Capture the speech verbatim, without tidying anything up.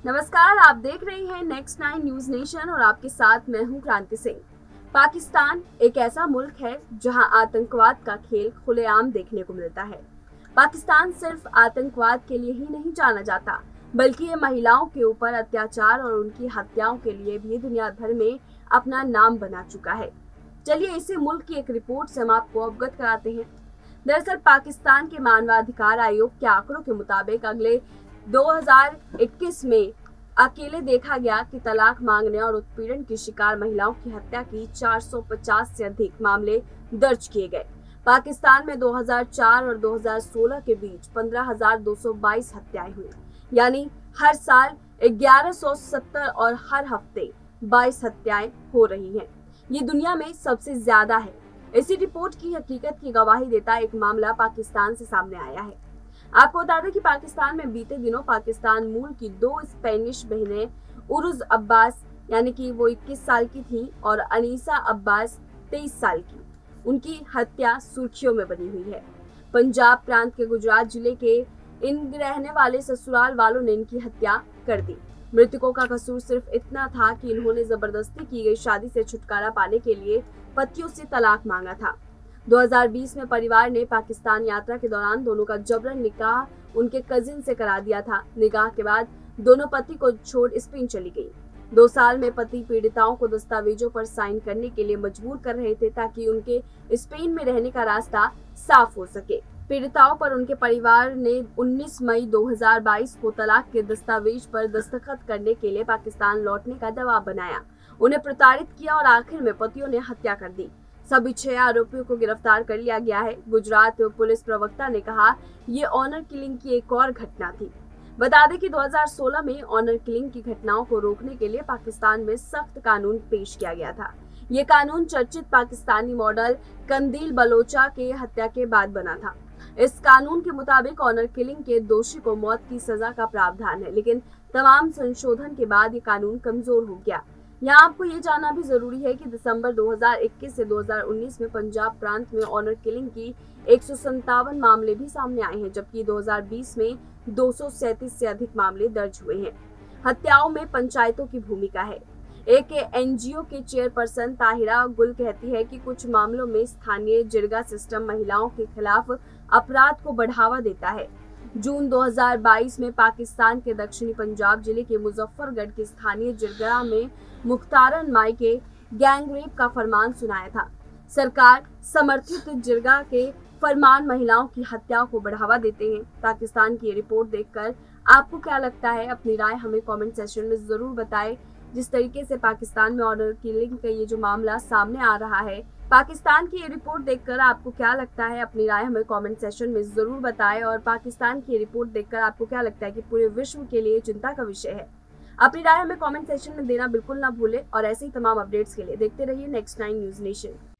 नमस्कार, आप देख रहे हैं नेक्स्ट नाइन न्यूज नेशन और आपके साथ मैं हूं क्रांति सिंह। पाकिस्तान एक ऐसा मुल्क है जहां आतंकवाद का खेल खुलेआम देखने को मिलता है। पाकिस्तान सिर्फ आतंकवाद के लिए ही नहीं जाना जाता, बल्कि ये महिलाओं के ऊपर अत्याचार और उनकी हत्याओं के लिए भी दुनिया भर में अपना नाम बना चुका है। चलिए इसी मुल्क की एक रिपोर्ट से हम आपको अवगत कराते हैं। दरअसल पाकिस्तान के मानवाधिकार आयोग के आंकड़ों के मुताबिक अगले दो हज़ार इक्कीस में अकेले देखा गया कि तलाक मांगने और उत्पीड़न की शिकार महिलाओं की हत्या की चार सौ पचास से अधिक मामले दर्ज किए गए। पाकिस्तान में दो हज़ार चार और दो हज़ार सोलह के बीच पंद्रह हज़ार दो सौ बाईस हत्याएं हुई, यानी हर साल ग्यारह सौ सत्तर और हर हफ्ते बाईस हत्याएं हो रही हैं। ये दुनिया में सबसे ज्यादा है। इसी रिपोर्ट की हकीकत की गवाही देता एक मामला पाकिस्तान से सामने आया है। आपको बता दें कि पाकिस्तान में बीते दिनों पाकिस्तान मूल की दो स्पेनिश बहनें उरुज अब्बास यानी कि वो इक्कीस साल की थी और अनीसा अब्बास तेईस साल की, उनकी हत्या सुर्खियों में बनी हुई है। पंजाब प्रांत के गुजरात जिले के इन रहने वाले ससुराल वालों ने इनकी हत्या कर दी। मृतकों का कसूर सिर्फ इतना था कि इन्होंने जबरदस्ती की गई शादी से छुटकारा पाने के लिए पतियों से तलाक मांगा था। दो हज़ार बीस में परिवार ने पाकिस्तान यात्रा के दौरान दोनों का जबरन निकाह उनके कजिन से करा दिया था। निकाह के बाद दोनों पति को छोड़ स्पेन चली गई। दो साल में पति पीड़िताओं को दस्तावेजों पर साइन करने के लिए मजबूर कर रहे थे ताकि उनके स्पेन में रहने का रास्ता साफ हो सके। पीड़िताओं पर उनके परिवार ने उन्नीस मई दो हज़ार बाईस को तलाक के दस्तावेज पर दस्तखत करने के लिए पाकिस्तान लौटने का दबाव बनाया, उन्हें प्रताड़ित किया और आखिर में पतियों ने हत्या कर दी। सभी छह आरोपियों को गिरफ्तार कर लिया गया है। गुजरात पुलिस प्रवक्ता ने कहा, ये ऑनर किलिंग की एक और घटना थी। बता दें कि दो हज़ार सोलह में ऑनर किलिंग की घटनाओं को रोकने के लिए पाकिस्तान में सख्त कानून पेश किया गया था। ये कानून चर्चित पाकिस्तानी मॉडल कंदील बलोचा के हत्या के बाद बना था। इस कानून के मुताबिक ऑनर किलिंग के दोषी को मौत की सजा का प्रावधान है, लेकिन तमाम संशोधन के बाद ये कानून कमजोर हो गया। यहाँ आपको ये जानना भी जरूरी है कि दिसंबर दो हज़ार इक्कीस से दो हज़ार उन्नीस में पंजाब प्रांत में ऑनर किलिंग की एक सौ संतावन मामले भी सामने आए हैं, जबकि दो हज़ार बीस में दो सौ सैंतीस से अधिक मामले दर्ज हुए हैं। हत्याओं में पंचायतों की भूमिका है। एक एनजीओ के चेयरपर्सन ताहिरा गुल कहती है कि कुछ मामलों में स्थानीय जिरगा सिस्टम महिलाओं के खिलाफ अपराध को बढ़ावा देता है। जून दो हज़ार बाईस में पाकिस्तान के दक्षिणी पंजाब जिले के मुजफ्फरगढ़ के स्थानीय जिरगा में मुख्तारन माई के गैंग रेप का फरमान सुनाया था। सरकार समर्थित जिरगा के फरमान महिलाओं की हत्या को बढ़ावा देते हैं। पाकिस्तान की ये रिपोर्ट देखकर आपको क्या लगता है? अपनी राय हमें कमेंट सेक्शन में जरूर बताएं। जिस तरीके से पाकिस्तान में ऑनर किलिंग का ये जो मामला सामने आ रहा है, पाकिस्तान की ये रिपोर्ट देखकर आपको क्या लगता है? अपनी राय हमें कमेंट सेक्शन में जरूर बताएं। और पाकिस्तान की ये रिपोर्ट देखकर आपको क्या लगता है कि पूरे विश्व के लिए चिंता का विषय है? अपनी राय हमें कमेंट सेक्शन में देना बिल्कुल ना भूलें और ऐसे ही तमाम अपडेट्स के लिए देखते रहिए नेक्स्ट नाइन न्यूज नेशन।